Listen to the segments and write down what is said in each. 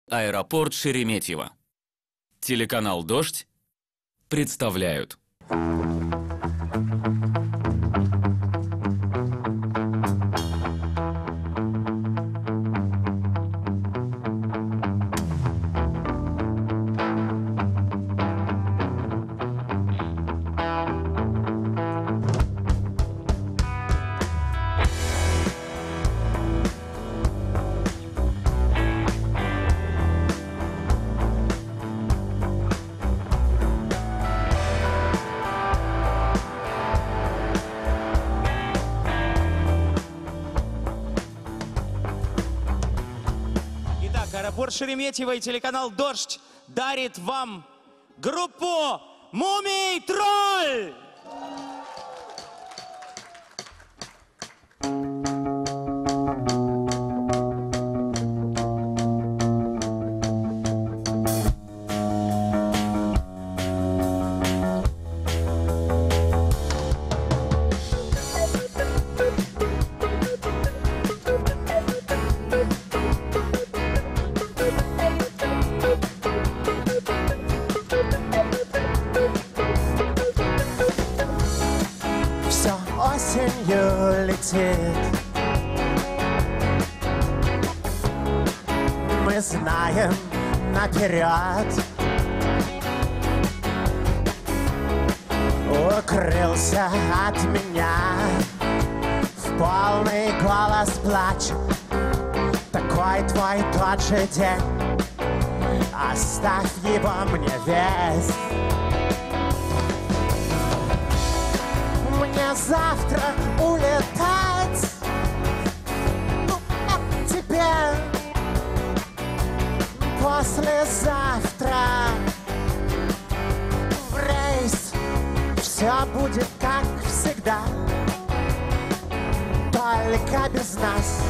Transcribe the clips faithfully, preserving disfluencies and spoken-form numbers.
Аэропорт Шереметьево. Телеканал «Дождь» представляют. Аэропорт Шереметьево и телеканал «Дождь» дарит вам группу «Мумий Тролль». Осенью летит, мы знаем наперед. Укрылся от меня в полный голос плач. Такой твой тот же день, оставь его мне весь. Мне завтра улетать, ну, а тебе послезавтра в рейс. Все будет как всегда, только без нас.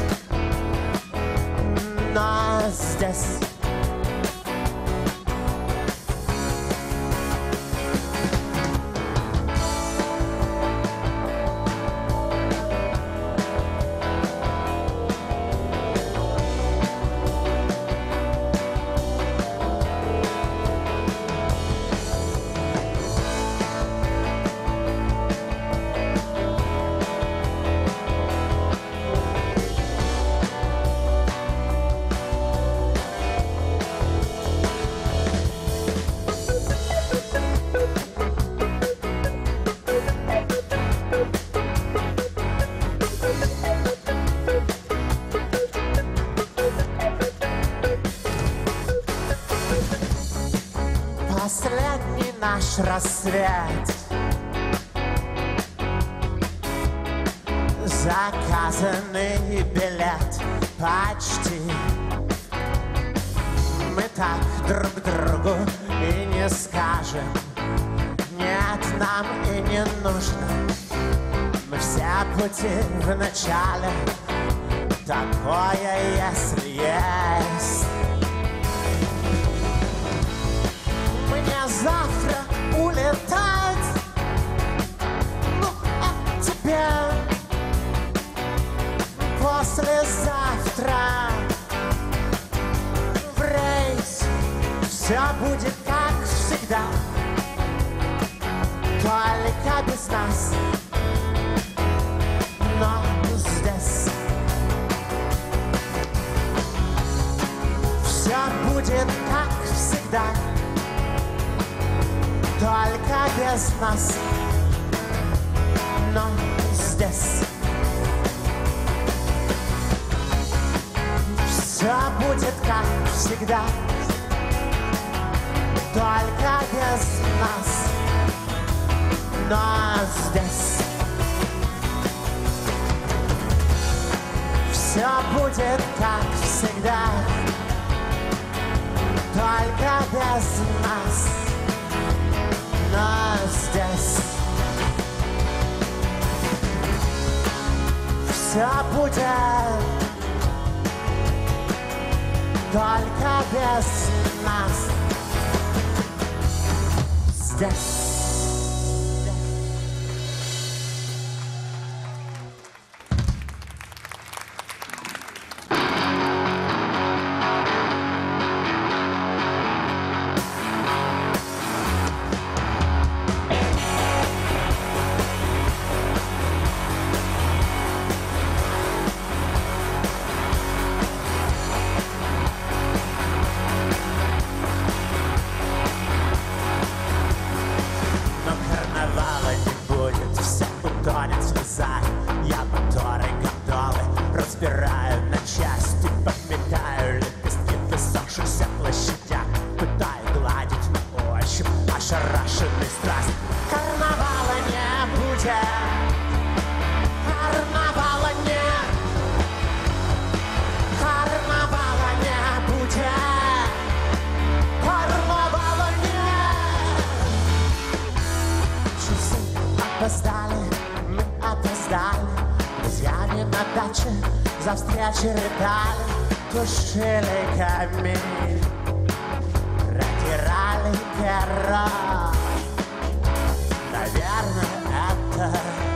Но здесь последний наш рассвет, заказанный билет почти. Мы так друг другу и не скажем, нет, нам и не нужно. Мы все пути в начале, такое, если есть. Завтра улетать, ну, а тебе послезавтра в рейс. Все будет как всегда, только без нас. Но здесь все будет как всегда, только без нас. Но здесь все будет как всегда, только без нас. Но здесь все будет как всегда, только без нас. Но здесь все будет только без нас. Здесь за встречи рыдали, тушили камин, протирали перо. Наверное, это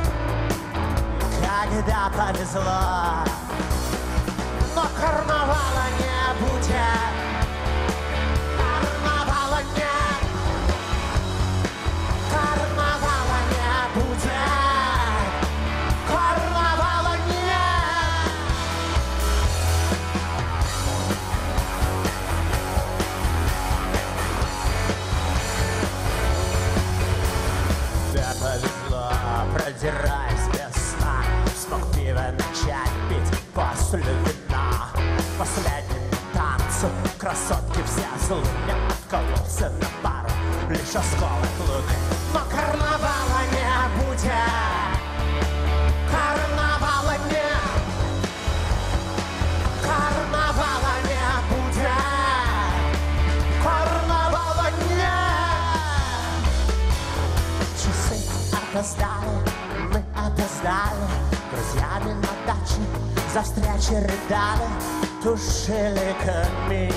когда повезло, но карнавала не будет, карнавала нет, карнавала не будет, карнавала нет. Да повезло, продираясь без сна, смог пиво начать пить после вина. Последнему танцу красотки все злые, откололся на пару, лишь осколок луны. Но карнавала не будет, карнавала нет, карнавала не будет, карнавала нет. Часы опоздали, мы опоздали, друзьями на даче за встречи рыдали, тушили камин,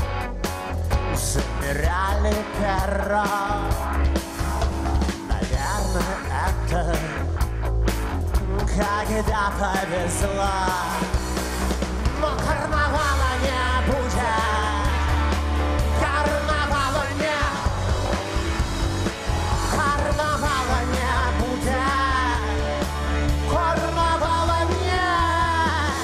замеряли перо. Наверное, это когда повезло, но карнавала не будет, карнавала нет, карнавала не будет, карнавала нет.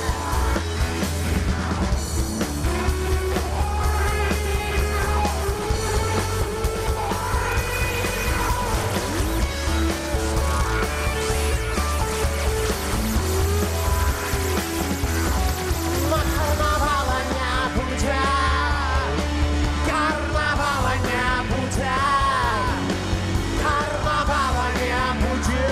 Но карнавала не будет, карнавала не будет, карнавала не будет.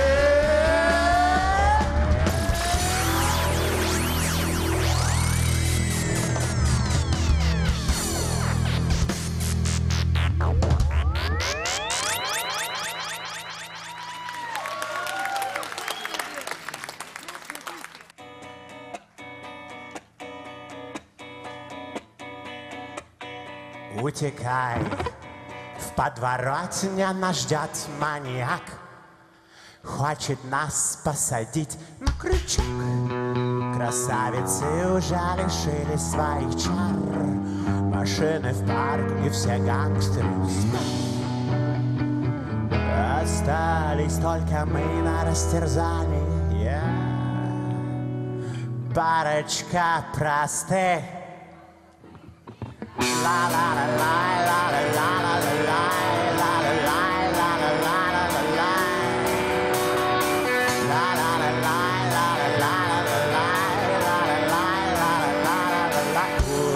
Утекай, в подворотне нас ждет маньяк, хочет нас посадить на крючок. Красавицы уже лишились своих чар, машины в парк и все гангстеры спят. Остались только мы на растерзании, yeah. Парочка простых. La la la la la la la la la la la la la la la la la. La la la la la la la la la la la.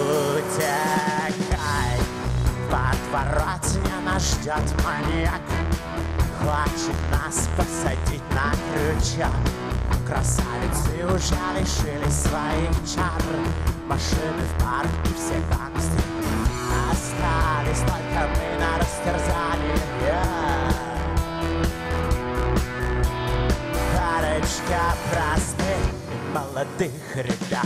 Утекай, в подворотне нас ждет маньяк, хочет нас посадить на крючок. Красавицы уже лишились своих чар, машины в парк и все гангстеры. Остались только мы на растерзании, yeah. Парочка простых и молодых ребят.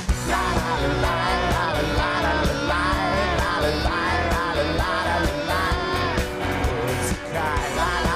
Утекай,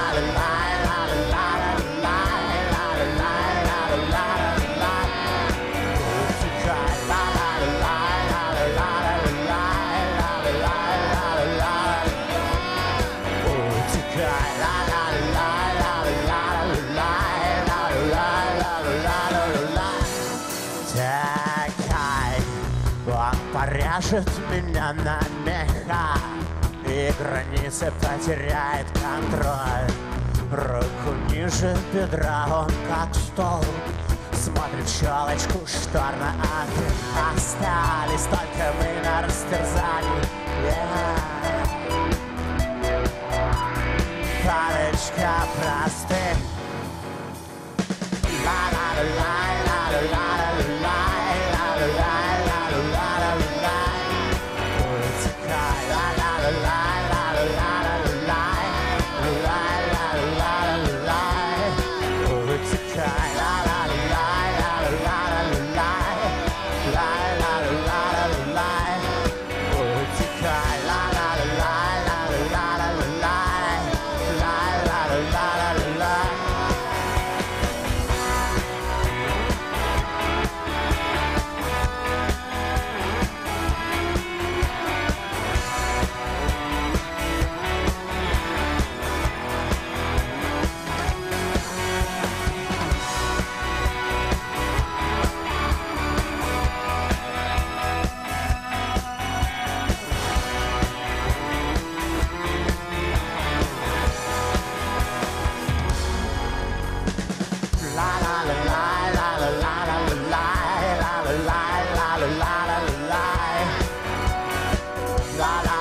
порежет меня на меха, и границы потеряет контроль. Руку ниже бедра он как стол, смотрит щелочку штор на окне. Остались только мы на растерзании, yeah. Парочка простых. La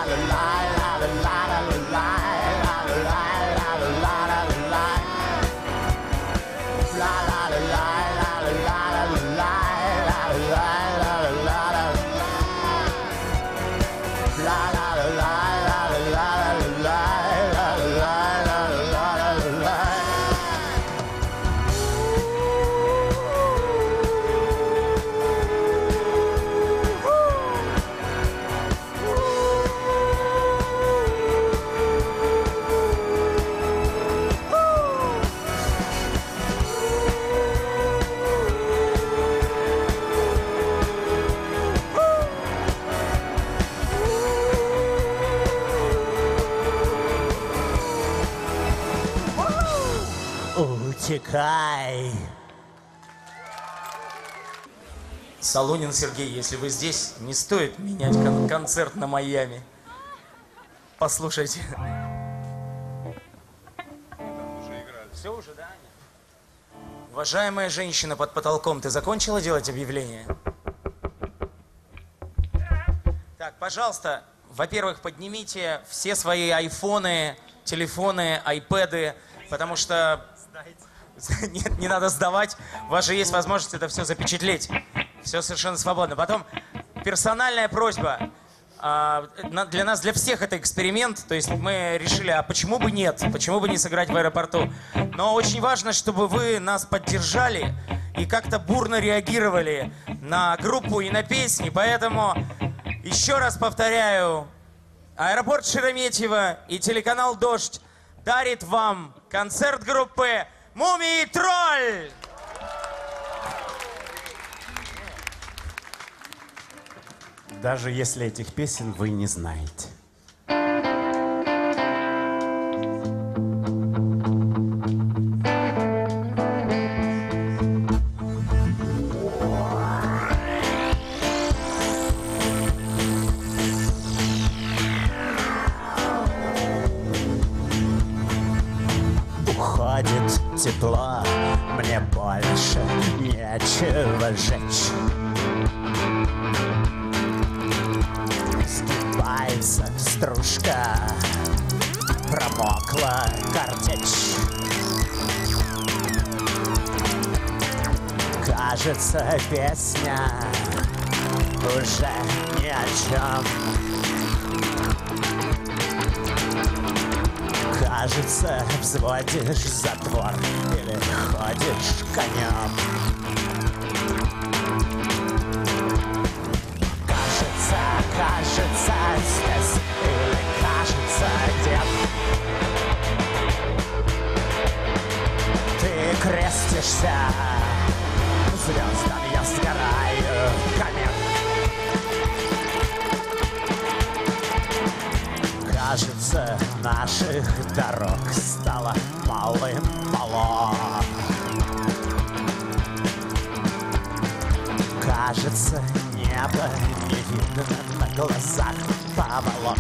Утекай. Солунин Сергей, если вы здесь, не стоит менять кон концерт на Майами. Послушайте. Все уже, да? Уважаемая женщина под потолком, ты закончила делать объявление? Так, пожалуйста, во-первых, поднимите все свои айфоны, телефоны, айпэды, потому что... Нет, не надо сдавать. У вас же есть возможность это все запечатлеть. Все совершенно свободно. Потом персональная просьба. Для нас, для всех это эксперимент. То есть мы решили, а почему бы нет? Почему бы не сыграть в аэропорту? Но очень важно, чтобы вы нас поддержали и как-то бурно реагировали на группу и на песни. Поэтому еще раз повторяю. Аэропорт Шереметьево и телеканал «Дождь» дарит вам концерт группы «Мумий Тролль». Даже если этих песен вы не знаете. Уходит тепло, мне больше нечего жечь. Сгибается стружка, промокла картечь. Кажется, песня уже ни о чем. Кажется, взводишь затвор или ходишь конем. Кажется, кажется, здесь или кажется, где ты крестишься звездам, я сгораю комет. Кажется, наших дорог стало малым-мало. Кажется, небо не видно на глазах поволок.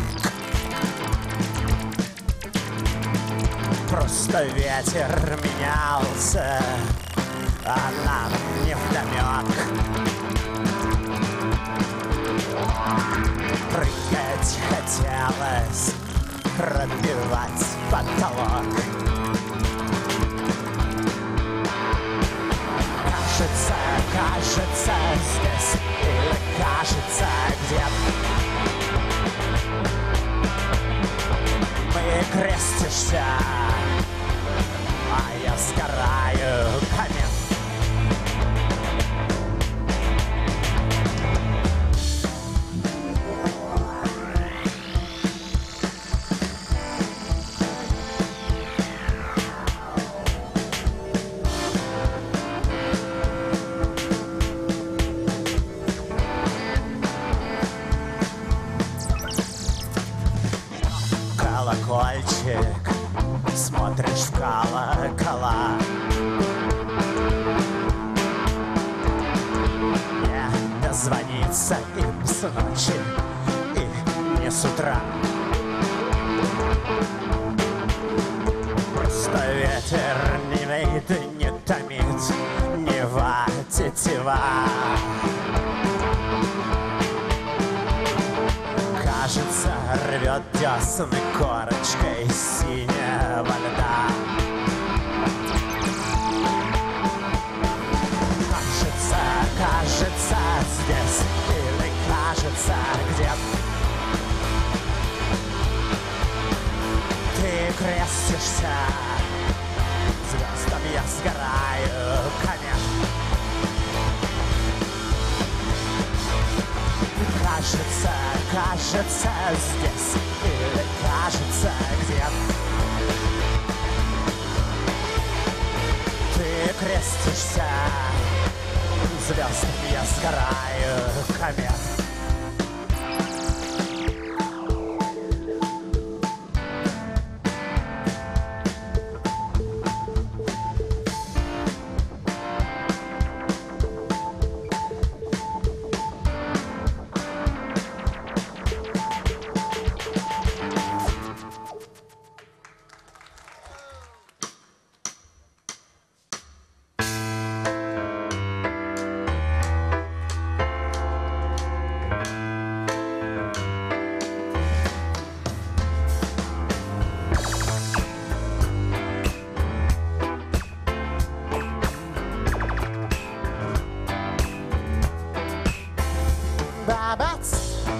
Просто ветер менялся, а нам невдомек. Прыгать хотелось, пробивать потолок. Кажется, кажется, здесь или кажется, где-то мы крестишься, а я сгораю камень. Колокольчик, смотришь в колокола. Не дозвониться им с ночи и не с утра. Просто ветер не веет, не томит, Нева тетива. Кажется, зовет десны корочкой синего льда. Кажется, кажется, здесь или кажется где-то ты крестишься, звездам я сгораю, конечно. Кажется, кажется, здесь или кажется где-то ты крестишься, звездам я сгораю, комет. Бабац,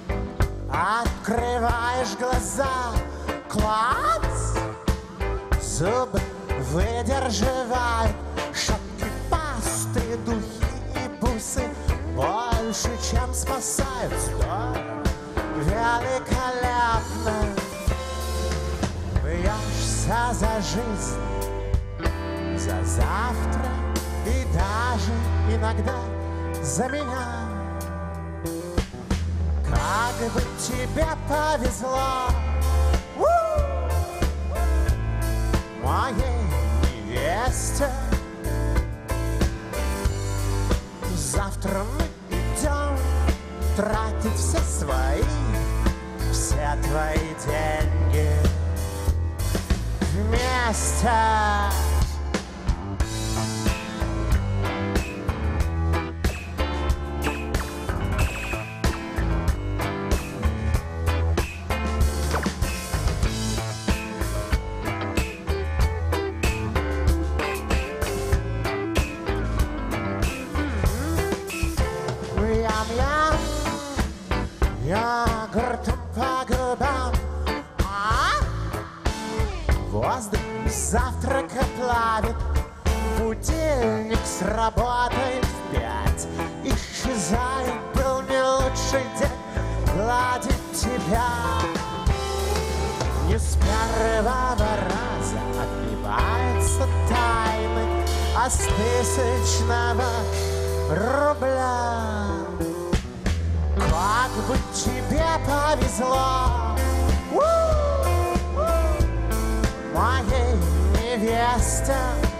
открываешь глаза, клац, зубы выдерживают, шапки, пасты, духи и бусы больше, чем спасают. Здорово, великолепно, бьешься за жизнь, за завтра и даже иногда за меня. Как бы тебе повезло, моей невесте. Завтра мы идем тратить все свои, все твои деньги вместе. Йогуртом по губам, а? Воздух завтрака плавит, будильник сработает в пять. Исчезает, был не лучший день гладить тебя. Не с первого раза отбиваются тайны, а с тысячного рубля. Как бы тебе повезло, моей невесте.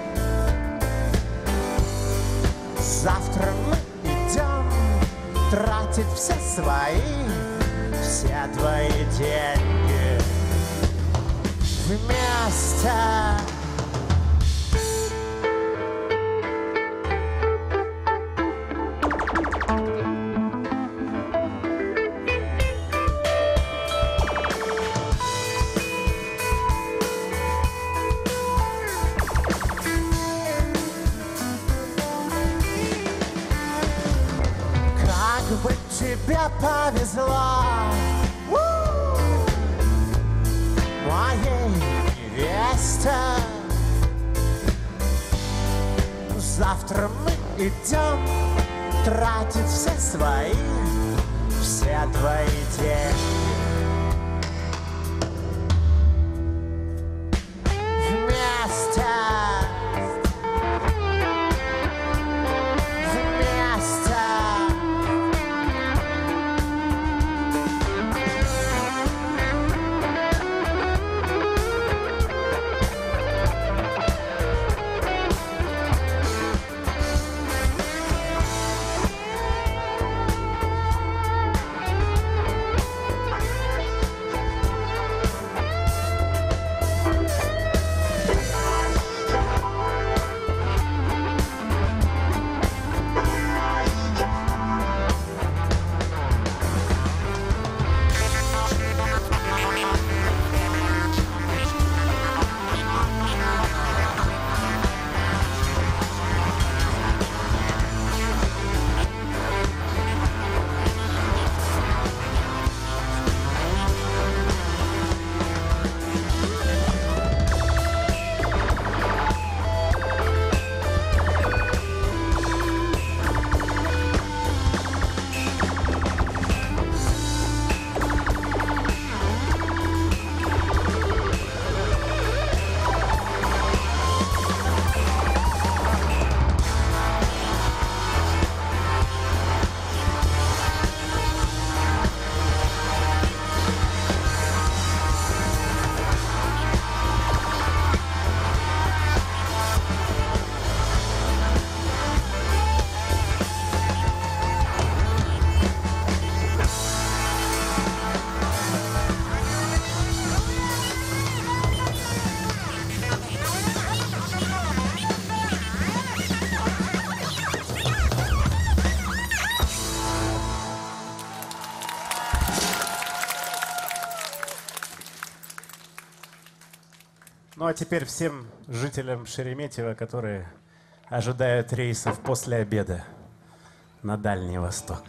Завтра мы идем тратить все свои, все твои деньги вместе. Как бы тебе повезло, моей невесте. Завтра мы идем тратить все свои, все твои деньги вместе. Ну а теперь всем жителям Шереметьево, которые ожидают рейсов после обеда на Дальний Восток.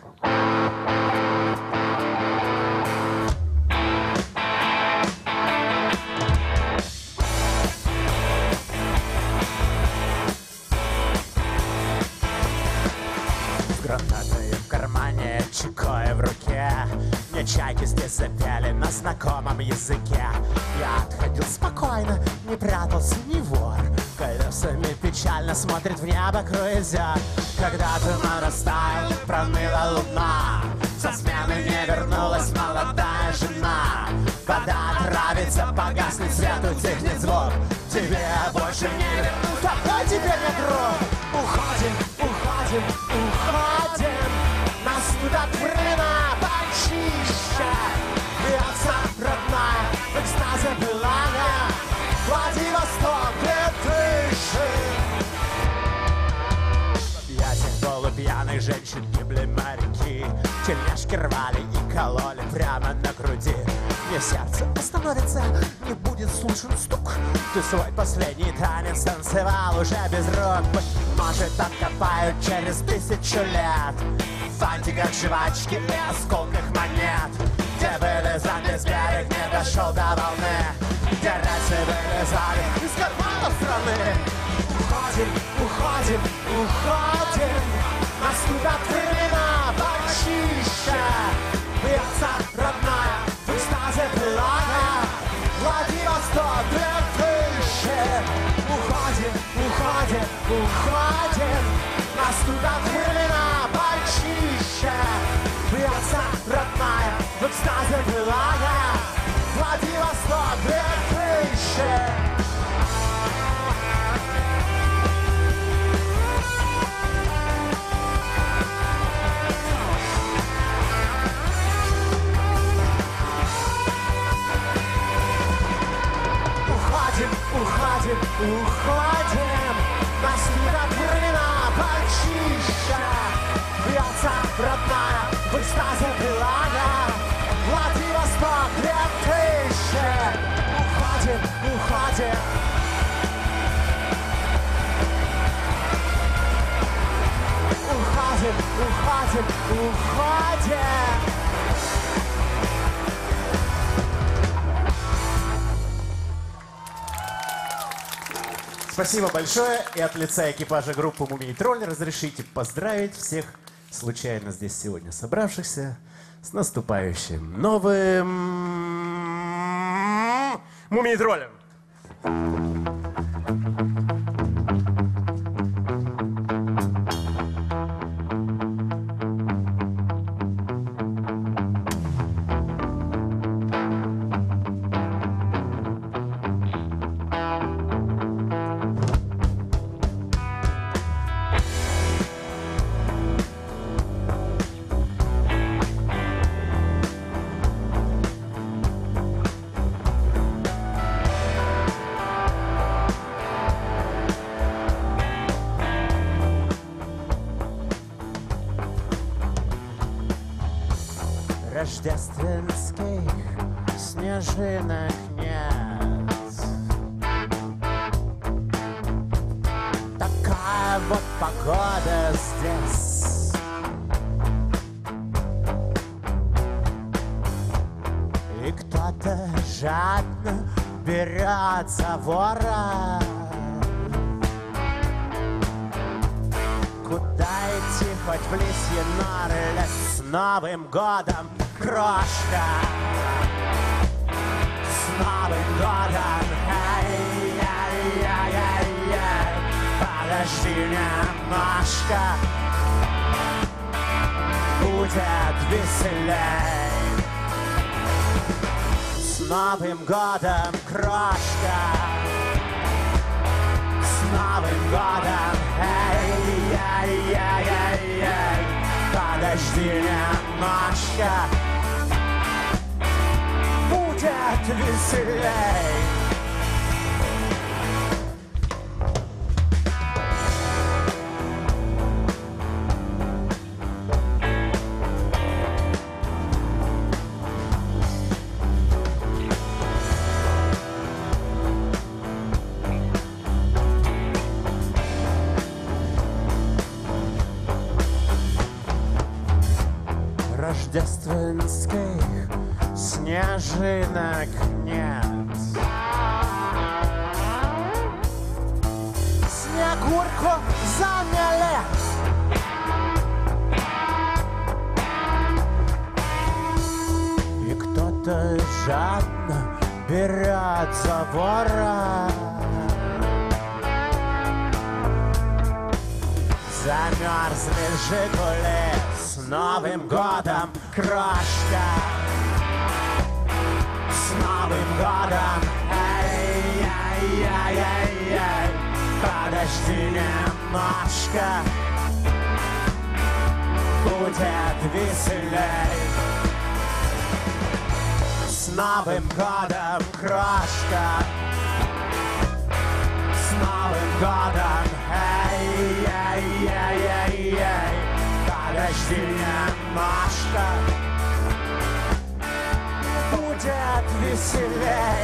С гранатой в кармане, чекой в руке, мне чайки здесь запели на знакомом языке. Я отходил спокойно, не прятался ни вор, колесами печально смотрит в небо круизер. Когда туман растаял, проныла луна, со смены не вернулась молодая жена. Вода травится, погаснет свет, утихнет звук, тебе больше не вернуть, какой теперь не друг. Уходим, уходим, уходим, нас тут открыто почище. Бьется родная, в экстазе былая, Владивосток две тысячи. В полупьяных женщин гибли моряки, тельняшки рвали и кололи прямо на груди. Мне сердце остановится, не будет слышен стук. Ты свой последний танец танцевал уже без рук. Может, откопают через тысячу лет в фантиках жвачки и осколках монет, где вылезан из берег не дошел до волны, где рельсы вылезали из карманов страны. Уходим, уходим, уходим, нас тут открыто почище. Бьется родная, в экстазе былая, Владивосток две тысячи. Уходим, уходим, уходим, нас тут открыто почище. Бьется родная, в экстазе былая, Владивосток две тысячи. Уходим, уходим, нас тут открыто почище. Бьется родная, в экстазе былая, Владивосток две тысячи. Уходим, уходим. Уходим, уходим, уходим. Спасибо большое. И от лица экипажа группы «Мумий Тролль» разрешите поздравить всех случайно здесь сегодня собравшихся с наступающим новым «Мумий Троллем». Рождественских снежинок нет. Такая вот погода здесь. И кто-то жадно берет за ворот. Куда идти, хоть в лисьи норы, с Новым годом, крошка! С Новым годом! Ай-яй-яй-яй-яй! Подожди немножко, будет веселей. С Новым годом, крошка! С Новым годом! Ай-яй-яй-яй-яй! Подожди немножко, будет веселей. снежинок нет. Снегурку заняли. И кто-то жадно берет за ворот. Замерзли «Жигули», с Новым годом, крошка! С Новым годом! Эй-эй-эй-эй-эй! Подожди немножко, будет веселей. С Новым годом, крошка! С Новым годом! Эй-эй-эй-эй-эй! Подожди немножко, будет веселей.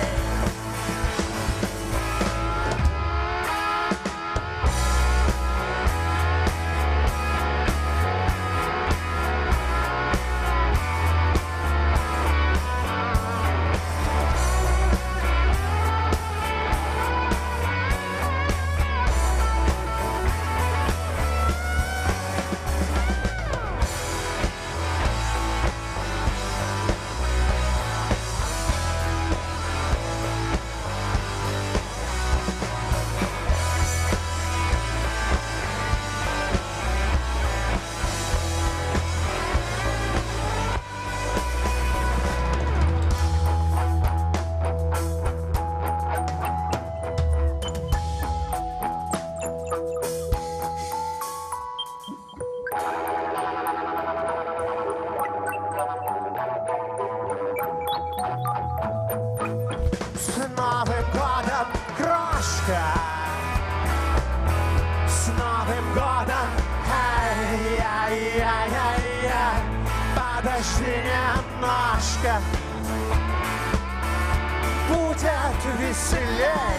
С Новым годом, крошка! С Новым годом! Эй-эй-эй-эй-эй! Подожди немножко, будет веселей.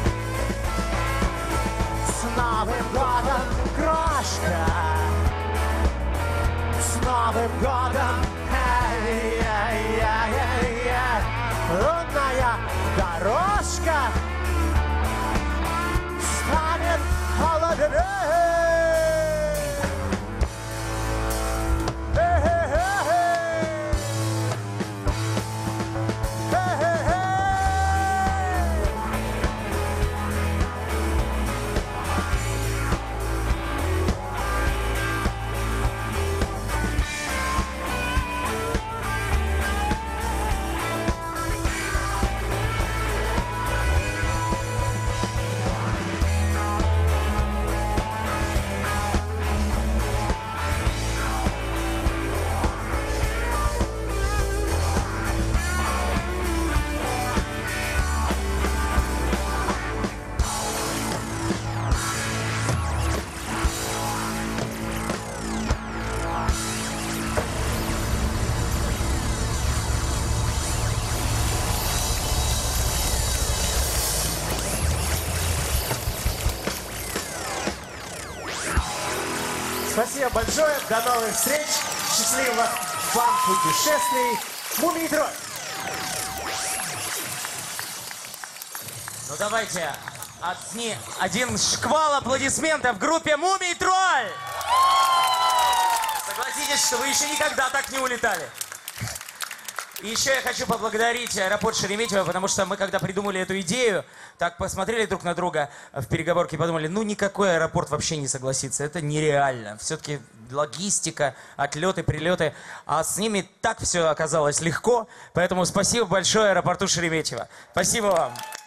С Новым годом, крошка! С Новым годом! Эй-эй-эй-эй-эй! Лунная дорожка станет холоднее. Спасибо большое, до новых встреч, счастливых вам путешествий, Мумий Тролль! Ну давайте, одни, один шквал аплодисментов группе Мумий Тролль! Согласитесь, что вы еще никогда так не улетали. И еще я хочу поблагодарить аэропорт Шереметьево, потому что мы, когда придумали эту идею, так посмотрели друг на друга в переговорке и подумали, ну никакой аэропорт вообще не согласится, это нереально. Все-таки логистика, отлеты, прилеты, а с ними так все оказалось легко, поэтому спасибо большое аэропорту Шереметьево. Спасибо вам.